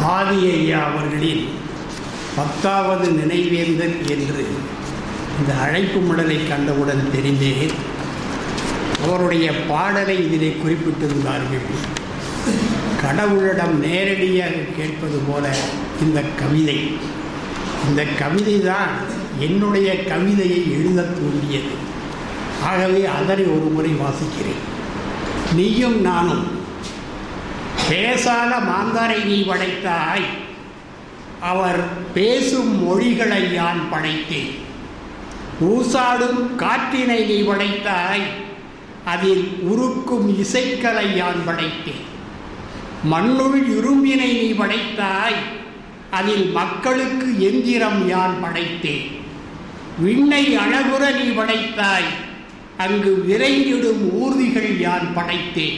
ஆதி ஐயா அவர்களின் 10வது நினைவேந்தல் என்று இந்த அழைப்பு மடலை கண்டவுடன் தெரிந்தேன். அவருடைய பாடலை இதிலே குறிப்பிட்டிருந்தார்கள். கடவுளிடம் நேரடியாக கேட்பது போல இந்த கவிதை தான் என்னுடைய கவிதையை எழுத தூண்டியது. ஆகவே அதனை ஒரு முறை வாசிக்கிறேன். நீயும் நானும் பேசாத மாந்தரை நீ படைத்தாய், அவர் பேசும் மொழிகளை யான் படைத்தேன். ஊசாடும் காற்றினை நீ படைத்தாய், அதில் உருக்கும் இசைக்கலை யான் படைத்தேன். மண்ணுள் இரும்பினை நீ படைத்தாய், அதில் மக்களுக்கு எந்திரம் யான் படைத்தேன். விண்ணை அழகுற நீ படைத்தாய், அங்கு விரைந்திடும் ஊர்திகள் யான் படைத்தேன்.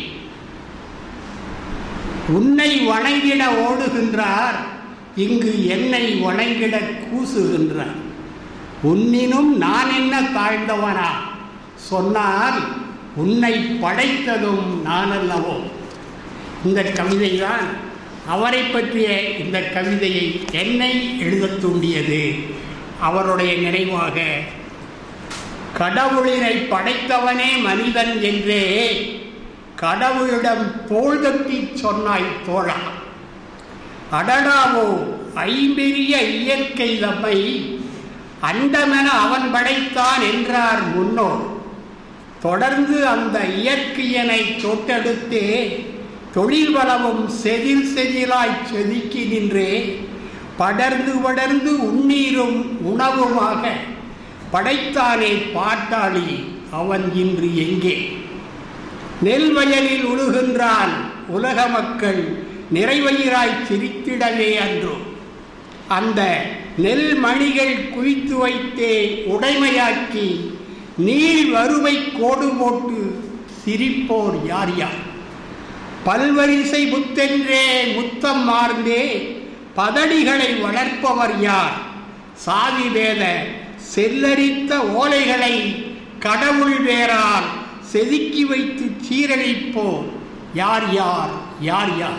உன்னை வணங்கிட ஓடுகின்றார், இங்கு என்னை வணங்கிட கூசுகின்றார். உன்னினும் நான் என்ன தாழ்ந்தவனா சொன்னால், உன்னை படைத்ததும் நான் அல்லவோ. இந்த கவிதை தான் அவரை பற்றிய இந்த கவிதையை என்னை எழுத தூண்டியது. அவருடைய நினைவாக கடவுளினை படைத்தவனே மனிதன் என்றே கடவுளிடம் தோள் தட்டி சொன்னாய் தோழா. அடடாவோ ஐம்பெரிய இயற்கை தம்மை அண்டமென அவன் படைத்தான் என்றார் முன்னோர். தொடர்ந்து அந்த இயற்கையனை தொட்டெடுத்தே தொழில் வளமும் செதில் செதிலாய் செதுக்கி நின்றே படர்ந்து படர்ந்து உண்ணீரும் உணவுமாக படைத்தானே பாட்டாளி, அவன் இன்று எங்கே? நெல் வயலில் உழுகின்றான், உலக மக்கள் நிறைவயிராய் சிரித்திடவே அன்றோ. அந்த நெல் மணிகள் குவித்து வைத்தே உடைமையாக்கி நீள் வறுமை கோடு போட்டு சிரிப்போர் யார் யார்? பல்வரிசை முத்தென்றே முத்தம் மார்ந்தே பதடிகளை வளர்ப்பவர் யார்? சாதி வேத செல்லரித்த ஓலைகளை கடவுள் வேறால் செதுக்கி வைத்து சீரழிப்போர் யார் யார்? யார் யார்?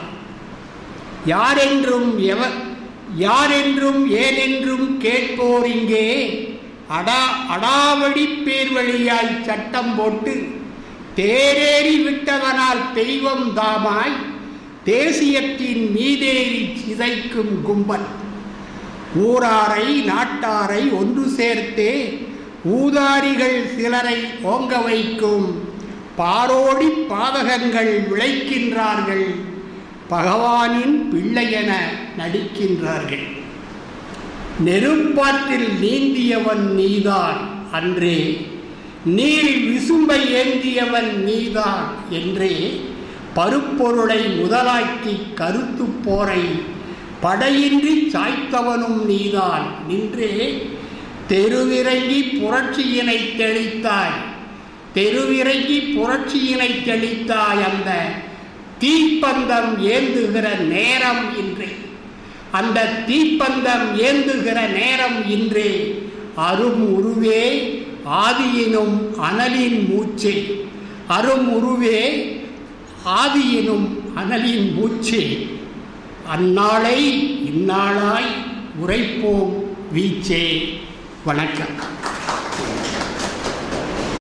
யாரென்றும் ஏனென்றும் கேட்போர் இங்கே அடாவடி பேர் வழியாய் சட்டம் போட்டு தேரேறி விட்டதனால் தெய்வம் தாமாய் தேசியத்தின் மீதேறி சிதைக்கும் கும்பல். ஊராரை நாட்டாரை ஒன்று சேர்த்தே ஊதாரிகள் சிலரை ஓங்க வைக்கும் பாரோடி பாதகங்கள் விளைக்கின்றார்கள். பகவானின் பிள்ளையென நடிக்கின்றார்கள். நெருப்பாற்றில் நீந்தியவன் நீதான் அன்றே, நீரில் விசும்பை ஏந்தியவன் நீதான் என்றே பருப்பொருளை முதலாக்கி கருத்து போரை படையின்றி சாய்த்தவனும் நீதான் நின்றே தெருவிறங்கி புரட்சியினை தெளித்தாய். அந்த தீப்பந்தம் ஏந்துகிற நேரம் இன்றே, அந்த தீப்பந்தம் ஏந்துகிற நேரம் இன்றே. அரும் உருவே ஆதியினும் அனலின் மூச்சே, அரும் உருவே ஆதியினும் அனலின் மூச்சே. அந்நாளை இந்நாளாய் உரைப்போம் வீச்சே. வணக்கம்.